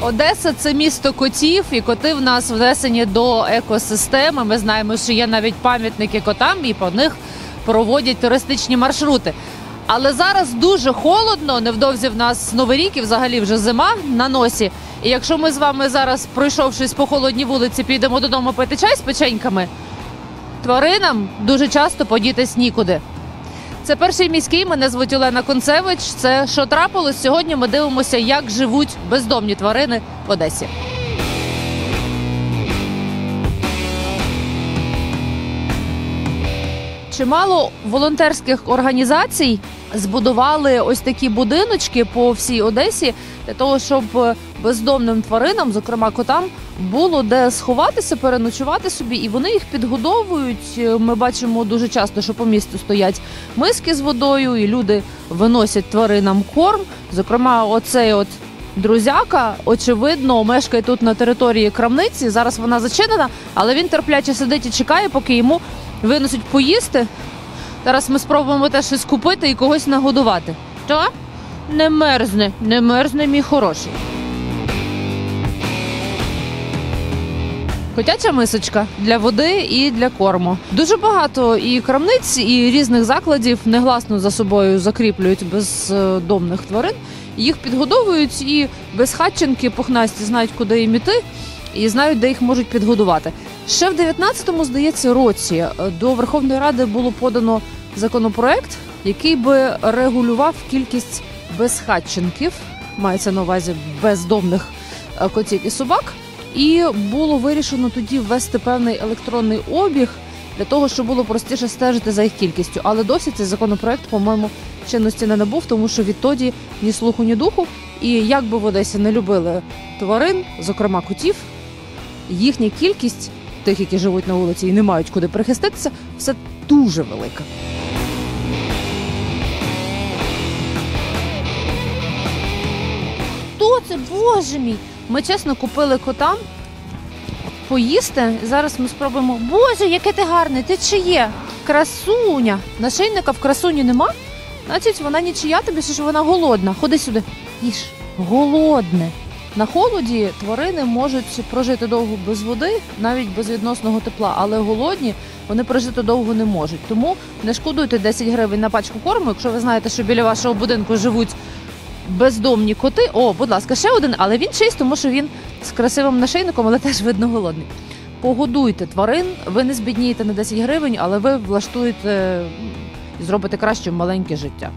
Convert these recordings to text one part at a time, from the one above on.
Одеса – це місто котів, і коти в нас внесені до екосистеми. Ми знаємо, що є навіть пам'ятники котам, і по них проводять туристичні маршрути. Але зараз дуже холодно, невдовзі в нас Новий рік і взагалі вже зима на носі. І якщо ми з вами зараз, пройшовшись по холодній вулиці, підемо додому пити чай з печеньками, тваринам дуже часто подітись нікуди. Це перший міський, мене звуть Олена Концевич. Це «Що трапилось?». Сьогодні ми дивимося, як живуть бездомні тварини в Одесі. Чимало волонтерських організацій збудували ось такі будиночки по всій Одесі для того, щоб бездомним тваринам, зокрема котам, було де сховатися, переночувати собі, і вони їх підгодовують. Ми бачимо дуже часто, що по місту стоять миски з водою, і люди виносять тваринам корм. Зокрема, оцей от друзяка, очевидно, мешкає тут на території крамниці. Зараз вона зачинена, але він терпляче сидить і чекає, поки йому винесуть поїсти. Зараз ми спробуємо теж щось купити і когось нагодувати. Що? Не мерзне, мій хороший. Котяча мисочка для води і для корму. Дуже багато і крамниць, і різних закладів негласно за собою закріплюють бездомних тварин. Їх підгодовують, і безхатченки пухнасті знають, куди їм іти, і знають, де їх можуть підгодувати. Ще в 19-му, здається, році до Верховної Ради було подано законопроект, який би регулював кількість безхатченків, мається на увазі бездомних котів і собак, і було вирішено тоді ввести певний електронний обіг для того, щоб було простіше стежити за їх кількістю. Але досі цей законопроект, по-моєму, чинності не набув, тому що відтоді ні слуху, ні духу. І як би в Одесі не любили тварин, зокрема котів, їхня кількість тих, які живуть на вулиці і не мають куди прихиститися, все дуже велика. Хто це? Боже мій! Ми, чесно, купили котам поїсти. Зараз ми спробуємо. Боже, яке ти гарне! Ти чиє? Красуня! Нашийника в красуні нема? Значить, вона нічия тобі, що вона голодна. Ходи сюди. Їж. Голодне. На холоді тварини можуть прожити довго без води, навіть без відносного тепла, але голодні вони прожити довго не можуть. Тому не шкодуйте 10 гривень на пачку корму, якщо ви знаєте, що біля вашого будинку живуть бездомні коти. О, будь ласка, ще один, але він чийсь, тому що він з красивим нашийником, але теж видно голодний. Погодуйте тварин, ви не збіднієте на 10 гривень, але ви влаштуєте і зробите краще маленьке життя.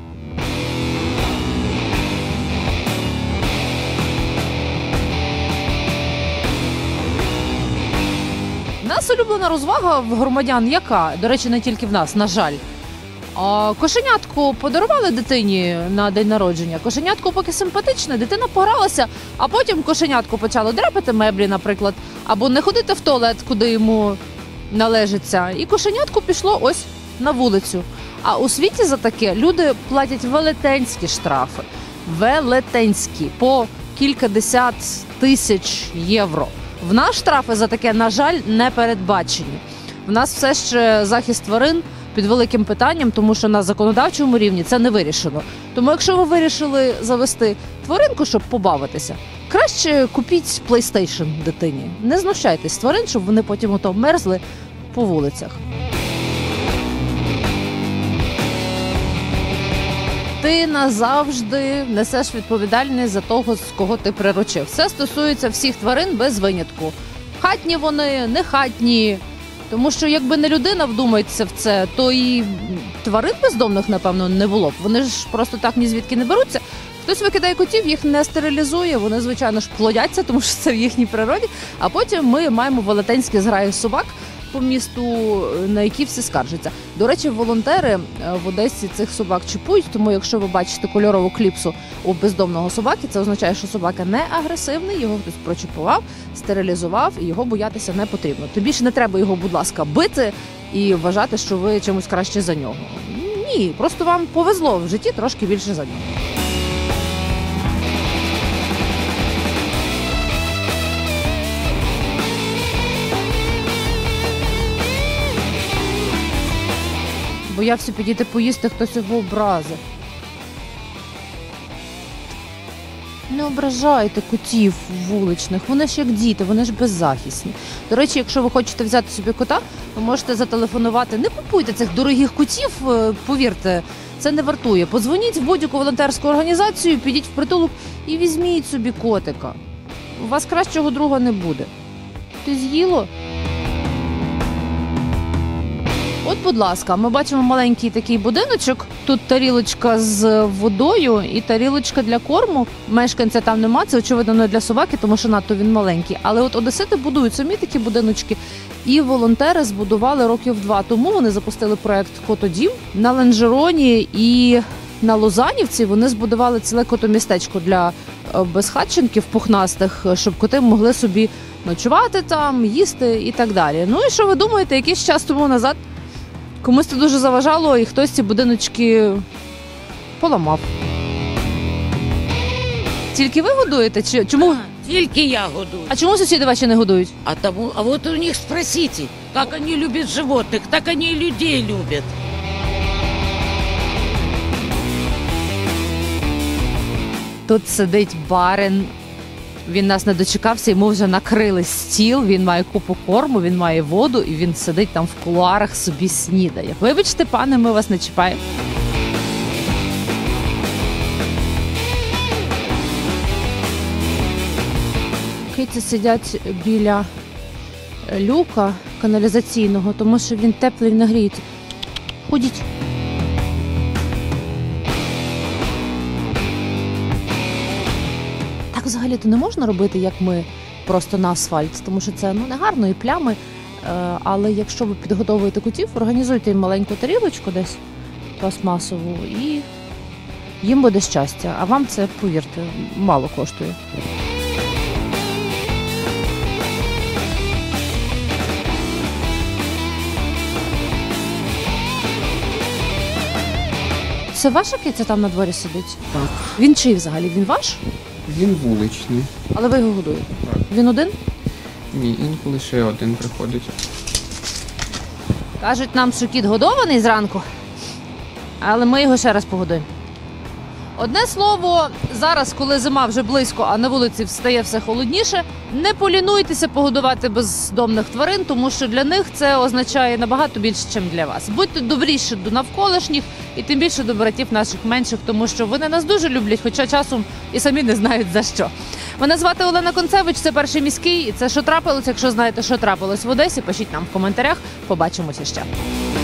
Нас улюблена розвага в громадян яка? До речі, не тільки в нас, на жаль. Кошенятку подарували дитині на день народження. Кошенятку поки симпатичне, дитина погралася, а потім кошенятку почало дряпати меблі, наприклад, або не ходити в туалет, куди йому належиться. І кошенятку пішло ось на вулицю. А у світі за таке люди платять велетенські штрафи. Велетенські, по кількадесят тисяч євро. В нас штрафи за таке, на жаль, не передбачені. В нас все ще захист тварин під великим питанням, тому що на законодавчому рівні це не вирішено. Тому якщо ви вирішили завести тваринку, щоб побавитися, краще купіть PlayStation дитині. Не знущайтесь з тварин, щоб вони потім ото мерзли по вулицях. Ти назавжди несеш відповідальність за того, з кого ти приручив. Це стосується всіх тварин без винятку. Хатні вони, не хатні. Тому що якби не людина вдумається в це, то і тварин бездомних, напевно, не було б. Вони ж просто так ні звідки не беруться. Хтось викидає котів, їх не стерилізує, вони, звичайно ж, плодяться, тому що це в їхній природі. А потім ми маємо велетенські зграї собак по місту, на які всі скаржаться. До речі, волонтери в Одесі цих собак чіпують, тому якщо ви бачите кольорову кліпсу у бездомного собаки, це означає, що собака не агресивний, його хтось прочіпував, стерилізував, і його боятися не потрібно. Тим більше не треба його, будь ласка, бити і вважати, що ви чимось краще за нього. Ні, просто вам повезло в житті трошки більше за нього. Боявся підійти поїсти, хтось його образив. Не ображайте котів вуличних, вони ж як діти, вони ж беззахисні. До речі, якщо ви хочете взяти собі кота, ви можете зателефонувати. Не купуйте цих дорогих котів, повірте, це не вартує. Подзвоніть в будь-яку волонтерську організацію, підіть в притулок і візьміть собі котика. У вас кращого друга не буде. Ти з'їло? От, будь ласка, ми бачимо маленький такий будиночок. Тут тарілочка з водою і тарілочка для корму. Мешканця там нема, це, очевидно, не для собаки, тому що надто він маленький. Але от одесити будують самі такі будиночки. І волонтери збудували років 2 тому. Вони запустили проект «Котодім». На Ланжероні і на Лозанівці вони збудували ціле котомістечко для безхатченків пухнастих, щоб коти могли собі ночувати там, їсти і так далі. Ну і що ви думаєте, якийсь час тому назад комусь це дуже заважало, і хтось ці будиночки поламав. Тільки ви годуєте? Чи чому? Тільки я годую. А чому сусіди ваші не годують? А вот у них спросите, как они любят животных, так они и людей любят. Тут сидить барин. Він нас не дочекався, йому вже накрили стіл, він має купу корму, він має воду, і він сидить там в кулуарах, собі снідає. Вибачте, пане, ми вас не чіпаємо. Киці сидять біля люка каналізаційного, тому що він теплий і нагріється. Ходіть. Так взагалі-то не можна робити, як ми, просто на асфальт, тому що це не гарно і плями. Але якщо ви підготовуєте котів, організуйте їм маленьку тарілочку десь пластмасову, і їм буде щастя. А вам це, повірте, мало коштує. Це ваша киця там на дворі сидить? Так. Він чий взагалі? Він ваш? Він вуличний. Але ви його годуєте? Так. Він один? Ні, інколи ще один приходить. Кажуть нам, що кіт годований зранку, але ми його ще раз погодуємо. Одне слово, зараз, коли зима вже близько, а на вулиці стає все холодніше, не полінуйтеся погодувати бездомних тварин, тому що для них це означає набагато більше, ніж для вас. Будьте добріші до навколишніх і тим більше до братів наших менших, тому що вони нас дуже люблять, хоча часом і самі не знають за що. Мене звати Олена Концевич, це Перший міський, і це «Що трапилось?». Якщо знаєте, що трапилось в Одесі, пишіть нам в коментарях. Побачимося ще.